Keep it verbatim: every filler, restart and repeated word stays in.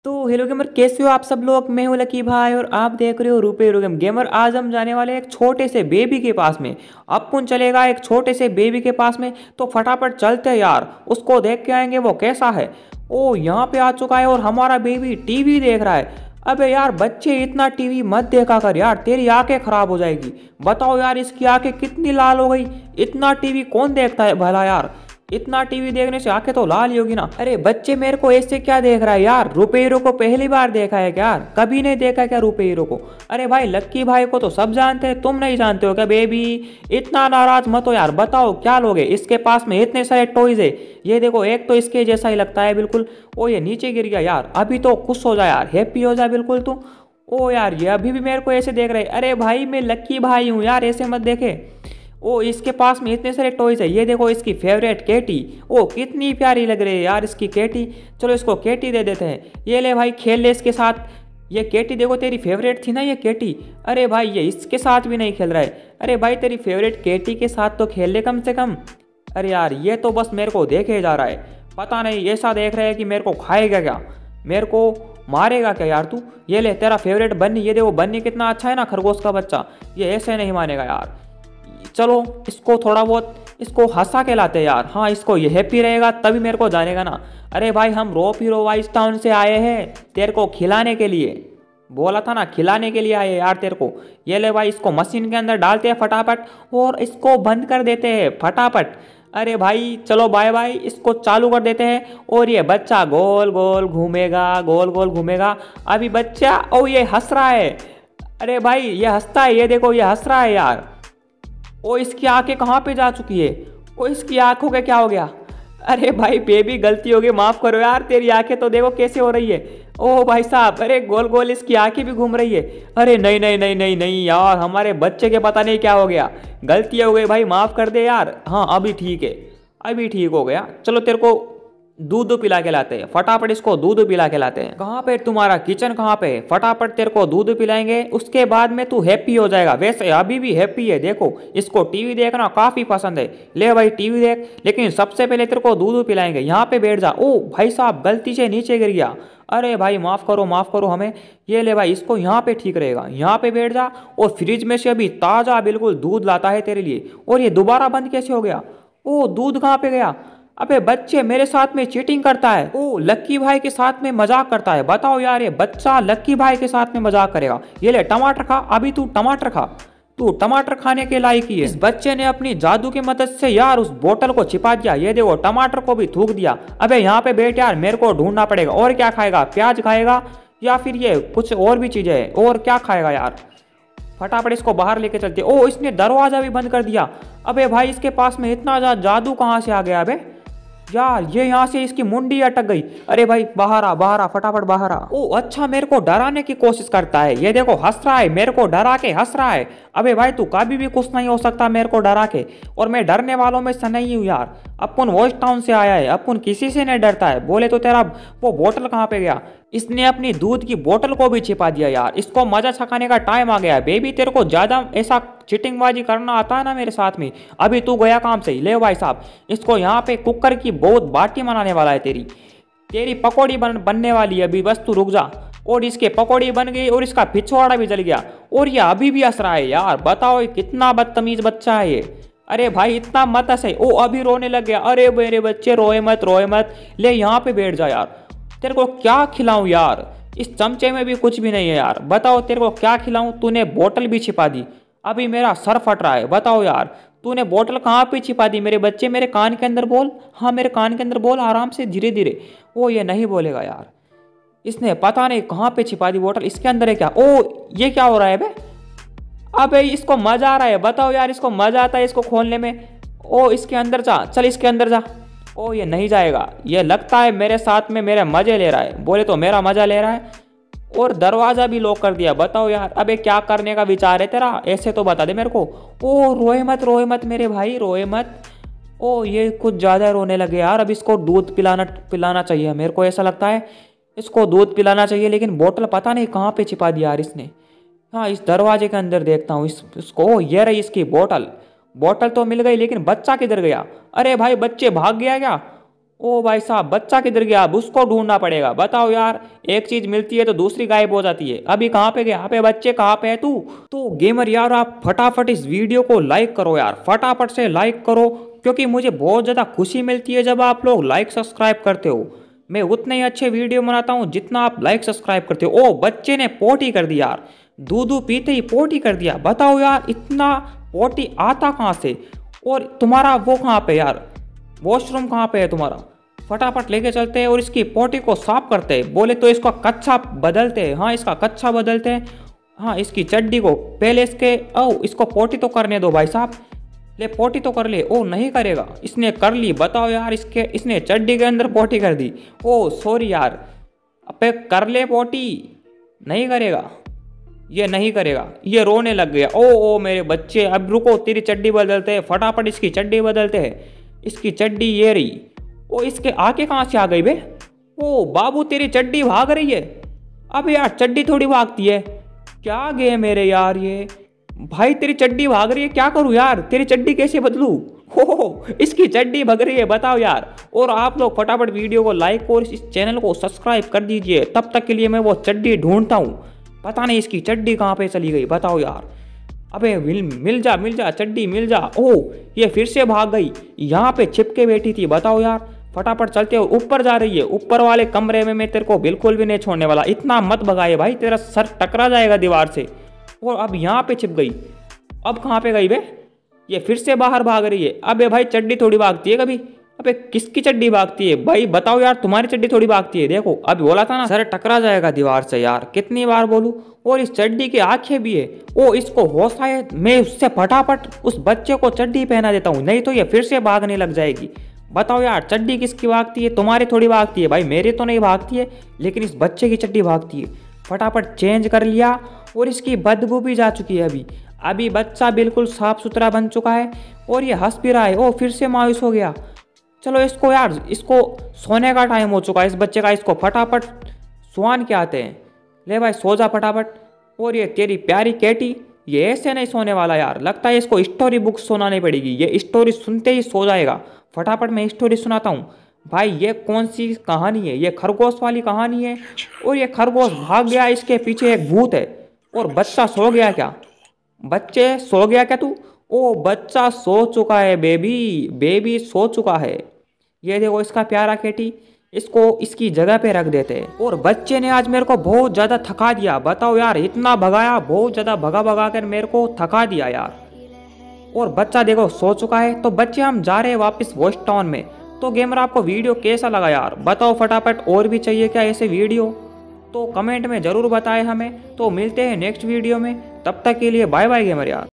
तो hello gamer, कैसे हो आप सब लोग। मैं हूं लकी भाई और आप देख रहे हो रूपे हीरो गेम। गेमर, आज हम जाने वाले हैं एक छोटे से बेबी के पास में। अपन चलेगा एक छोटे से बेबी के पास में, तो फटाफट चलते हैं यार, उसको देख के आएंगे वो कैसा है। ओ यहाँ पे आ चुका है और हमारा बेबी टीवी देख रहा है। अबे यार बच्चे, इतना टीवी मत देखा कर यार, तेरी आंखें खराब हो जाएगी। बताओ यार, इसकी आंखें कितनी लाल हो गई। इतना टीवी कौन देखता है भला यार। इतना टीवी देखने से आंखें तो लाल ही होगी ना। अरे बच्चे, मेरे को ऐसे क्या देख रहा है यार। रूपे हीरो को पहली बार देखा है क्या यार, कभी नहीं देखा क्या रूपे हीरो को। अरे भाई, लक्की भाई को तो सब जानते हैं, तुम नहीं जानते हो क्या। बेबी इतना नाराज मत हो यार, बताओ क्या लोगे। इसके पास में इतने सारे टॉयज है। ये देखो, एक तो इसके जैसा ही लगता है बिल्कुल। ओ ये नीचे गिर गया यार। अभी तो खुश हो जा यार, हैप्पी हो जा बिल्कुल तू। ओ यार, ये अभी भी मेरे को ऐसे देख रहे। अरे भाई, मैं लक्की भाई हूँ यार, ऐसे मत देखे। ओ इसके पास में इतने सारे टॉयज है। ये देखो, इसकी फेवरेट केटी। ओ कितनी प्यारी लग रही है यार इसकी केटी। चलो इसको केटी दे देते हैं। ये ले भाई, खेल ले इसके साथ। ये केटी देखो, तेरी फेवरेट थी ना ये केटी। अरे भाई, ये इसके साथ भी नहीं खेल रहा है। अरे भाई, तेरी फेवरेट केटी के साथ तो खेल ले कम से कम। अरे यार, ये तो बस मेरे को देखे जा रहा है। पता नहीं ऐसा देख रहा है कि मेरे को खाएगा क्या, मेरे को मारेगा क्या यार तू। ये ले तेरा फेवरेट बन्नी। ये देखो बन्नी कितना अच्छा है ना, खरगोश का बच्चा। ये ऐसे नहीं मानेगा यार। चलो इसको थोड़ा बहुत इसको हंसा के लाते यार। हाँ, इसको ये हैप्पी रहेगा तभी मेरे को जानेगा ना। अरे भाई, हम रोप हीरो वाइस टाउन से आए हैं तेरे को खिलाने के लिए। बोला था ना, खिलाने के लिए आए यार तेरे को। ये ले भाई, इसको मशीन के अंदर डालते हैं फटाफट और इसको बंद कर देते हैं फटाफट। अरे भाई चलो बाय बाय, इसको चालू कर देते हैं और ये बच्चा गोल गोल घूमेगा, गोल गोल घूमेगा। अभी बच्चा, ओ ये हंस रहा है। अरे भाई, ये हंसता है, ये देखो ये हंस रहा है यार। ओ इसकी आंखें कहाँ पे जा चुकी है। ओ इसकी आंखों के क्या हो गया। अरे भाई बेबी, गलती हो गई, माफ करो यार। तेरी आंखें तो देखो कैसे हो रही है। ओ भाई साहब, अरे गोल गोल इसकी आंखें भी घूम रही है। अरे नहीं नहीं नहीं नहीं नहीं यार, हमारे बच्चे के पता नहीं क्या हो गया। गलती हो गई भाई, माफ कर दे यार। हाँ अभी ठीक है, अभी ठीक हो गया। चलो तेरे को दूध पिला के लाते हैं फटाफट, इसको दूध पिला के लाते हैं। कहाँ पे तुम्हारा किचन, कहाँ पे। फटाफट तेरे को दूध पिलाएंगे, उसके बाद में तू हैप्पी हो जाएगा। वैसे अभी भी हैप्पी है, देखो इसको टीवी देखना काफी पसंद है। ले भाई टीवी देख, लेकिन सबसे पहले तेरे को दूध पिलाएंगे। यहाँ पे बैठ जा। ओ भाई साहब, गलती से नीचे गिर गया। अरे भाई माफ करो, माफ करो हमें। ये ले भाई, इसको यहाँ पे ठीक रहेगा, यहाँ पे बैठ जा। और फ्रिज में से अभी ताजा बिल्कुल दूध लाता है तेरे लिए। और ये दोबारा बंद कैसे हो गया। ओ दूध कहाँ पे गया। अबे बच्चे, मेरे साथ में चीटिंग करता है। ओ लक्की भाई के साथ में मजाक करता है। बताओ यार, ये बच्चा लक्की भाई के साथ में मजाक करेगा। ये ले टमाटर खा, अभी तू टमाटर खा। तू टमाटर खाने के लायक ही है। इस बच्चे ने अपनी जादू की मदद से यार उस बोतल को छिपा दिया। ये देखो, टमाटर को भी थूक दिया। अबे यहाँ पे बैठ यार, मेरे को ढूंढना पड़ेगा। और क्या खाएगा, प्याज खाएगा या फिर ये कुछ और भी चीजें है। और क्या खाएगा यार। फटाफट इसको बाहर लेके चलते। ओ इसने दरवाजा भी बंद कर दिया। अबे भाई, इसके पास में इतना ज्यादा जादू कहाँ से आ गया। अबे यार, ये यहाँ से इसकी मुंडी अटक गई। अरे भाई बाहर आ, बाहर आ, फटाफट बाहर आ। ओ अच्छा, मेरे को डराने की कोशिश करता है। ये देखो हंस रहा है, मेरे को डरा के हंस रहा है। अबे भाई, तू कभी भी कुछ नहीं हो सकता मेरे को डरा के। और मैं डरने वालों में से नहीं हूँ यार। अपन वॉइस टाउन से आया है, अपन किसी से नहीं डरता है। बोले तो तेरा वो बोतल कहाँ पे गया। इसने अपनी दूध की बोतल को भी छिपा दिया यार। इसको मजा छकाने का टाइम आ गया। बेबी, तेरे को ज्यादा ऐसा चिटिंगबाजी करना आता है ना मेरे साथ में। अभी तू गया काम से। ले भाई साहब, इसको यहाँ पे कुकर की बहुत बाटी बनाने वाला है। तेरी तेरी पकौड़ी बन, बनने वाली है अभी, बस तू रुक जा। और इसके पकौड़ी बन गई और इसका पिछवाड़ा भी जल गया। और ये अभी भी हंस रहा है यार। बताओ ये कितना बदतमीज बच्चा है ये। अरे भाई इतना मत हंसे। ओ अभी रोने लग गया। अरे मेरे बच्चे, रोए मत रोए मत। ले यहाँ पे बैठ जा यार। तेरे को क्या खिलाऊं यार, इस चमचे में भी कुछ भी नहीं है यार। बताओ तेरे को क्या खिलाऊं। तूने बोतल भी छिपा दी। अभी मेरा सर फट रहा है। बताओ यार, तूने बोतल कहाँ पे छिपा दी। मेरे बच्चे, मेरे कान के अंदर बोल। हाँ मेरे कान के अंदर बोल, आराम से, धीरे धीरे। ओ ये नहीं बोलेगा यार। इसने पता नहीं कहाँ पे छिपा दी बोतल। इसके अंदर है क्या। ओ ये क्या हो रहा है बे। अबे इसको मजा आ रहा है। बताओ यार, इसको मजा आता है इसको खोलने में। ओ इसके अंदर जा, चल इसके अंदर जा। ओ ये नहीं जाएगा। ये लगता है मेरे साथ में मेरे मजे ले रहा है। बोले तो मेरा मजा ले रहा है। और दरवाजा भी लॉक कर दिया। बताओ यार, अबे क्या करने का विचार है तेरा, ऐसे तो बता दे मेरे को। ओ रोए मत, रोए मत मेरे भाई, रोए मत। ओ ये कुछ ज़्यादा रोने लगे यार। अब इसको दूध पिलाना पिलाना चाहिए, मेरे को ऐसा लगता है इसको दूध पिलाना चाहिए। लेकिन बोतल पता नहीं कहाँ पे छिपा दिया यार इसने। हाँ इस दरवाजे के अंदर देखता हूँ इस इसको। ये रही इसकी बोतल। बोतल तो मिल गई, लेकिन बच्चा किधर गया। अरे भाई, बच्चे भाग गया क्या। ओ भाई साहब, बच्चा किधर गया? अब उसको ढूंढना पड़ेगा। बताओ यार, एक चीज मिलती है तो दूसरी गायब हो जाती है। अभी कहाँ पे गया? अबे बच्चे कहाँ पे है तू? तो गेमर यार, आप फटाफट इस वीडियो को लाइक करो यार, फटाफट से लाइक करो, क्योंकि मुझे बहुत ज़्यादा खुशी मिलती है जब आप लोग लाइक सब्सक्राइब करते हो। मैं उतने ही अच्छे वीडियो बनाता हूँ जितना आप लाइक सब्सक्राइब करते हो। ओ, बच्चे ने पोटी कर दी यार, दूध पीते ही पोटी कर दिया। बताओ यार, इतना पोटी आता कहाँ से? और तुम्हारा वो कहाँ पे यार, वॉशरूम कहाँ पे है तुम्हारा? फटाफट लेके चलते हैं और इसकी पोटी को साफ करते हैं। बोले तो इसका कच्चा बदलते हैं। हाँ, इसका कच्चा बदलते हैं। हाँ, इसकी चड्डी को पहले इसके, ओ इसको पोटी तो करने दो भाई साहब। ले पोटी तो कर ले। ओ नहीं करेगा, इसने कर ली। बताओ यार, इसके इसने चड्डी के अंदर पोटी कर दी। ओ सॉरी यार, अबे कर ले पोटी। नहीं करेगा, ये नहीं करेगा, ये रोने लग गया। ओ ओ मेरे बच्चे, अब रुको, तेरी चड्डी बदलते हैं। फटाफट इसकी चड्डी बदलते हैं। इसकी चड्डी ये रही। ओ इसके आके कहाँ से आ गई बे? ओ बाबू, तेरी चड्डी भाग रही है। अब यार, चड्डी थोड़ी भागती है। क्या गए मेरे यार ये भाई, तेरी चड्डी भाग रही है। क्या करूँ यार, तेरी चड्डी कैसे बदलूँ? हो, इसकी चड्डी भाग रही है। बताओ यार। और आप लोग फटाफट वीडियो को लाइक और इस चैनल को सब्सक्राइब कर दीजिए। तब तक के लिए मैं वो चड्डी ढूंढता हूँ। पता नहीं इसकी चड्डी कहाँ पे चली गई। बताओ यार। अबे मिल मिल जा मिल जा चड्डी मिल जा। ओह, ये फिर से भाग गई, यहाँ पे छिप के बैठी थी। बताओ यार, फटाफट चलते हो। ऊपर जा रही है, ऊपर वाले कमरे में मैं तेरे को बिल्कुल भी नहीं छोड़ने वाला। इतना मत भगाए भाई, तेरा सर टकरा जाएगा दीवार से। और अब यहाँ पे छिप गई। अब कहाँ पे गई बे? ये फिर से बाहर भाग रही है। अबे भाई, चड्डी थोड़ी भागती है कभी। अबे किसकी चड्डी भागती है भाई? बताओ यार, तुम्हारी चड्डी थोड़ी भागती है। देखो, अभी बोला था ना, सर टकरा जाएगा दीवार से यार, कितनी बार बोलूं। और इस चड्डी की आंखें भी है। ओ, इसको होश आए, मैं उससे फटाफट उस बच्चे को चड्डी पहना देता हूँ, नहीं तो ये फिर से भागने लग जाएगी। बताओ यार, चड्डी किसकी भागती है? तुम्हारी थोड़ी भागती है भाई, मेरी तो नहीं भागती है, लेकिन इस बच्चे की चड्डी भागती है। फटाफट चेंज कर लिया और इसकी बदबू भी जा चुकी है। अभी अभी बच्चा बिल्कुल साफ सुथरा बन चुका है और ये हंस भी रहा है। ओ, फिर से मायूस हो गया। चलो इसको यार, इसको सोने का टाइम हो चुका है इस बच्चे का, इसको फटाफट सुहान के आते हैं। ले भाई, सो जा फटाफट। और ये तेरी प्यारी कैटी, ये ऐसे नहीं सोने वाला यार, लगता है इसको स्टोरी बुक सुनानी पड़ेगी। ये स्टोरी सुनते ही सो जाएगा। फटाफट मैं स्टोरी सुनाता हूँ भाई। ये कौन सी कहानी है? ये खरगोश वाली कहानी है। और ये खरगोश भाग गया, इसके पीछे एक भूत है। और बच्चा सो गया क्या? बच्चे सो गया क्या तू? ओ, बच्चा सो चुका है। बेबी बेबी सो चुका है। ये देखो इसका प्यारा कैटी, इसको इसकी जगह पे रख देते हैं। और बच्चे ने आज मेरे को बहुत ज़्यादा थका दिया। बताओ यार, इतना भगाया, बहुत ज़्यादा भगा भगा कर मेरे को थका दिया यार। और बच्चा देखो सो चुका है। तो बच्चे, हम जा रहे हैं वापस वॉच टाउन में। तो गेमर, आपको वीडियो कैसा लगा यार? बताओ फटाफट। और भी चाहिए क्या ऐसे वीडियो? तो कमेंट में ज़रूर बताएं हमें। तो मिलते हैं नेक्स्ट वीडियो में, तब तक के लिए बाय बाय गेमर यार।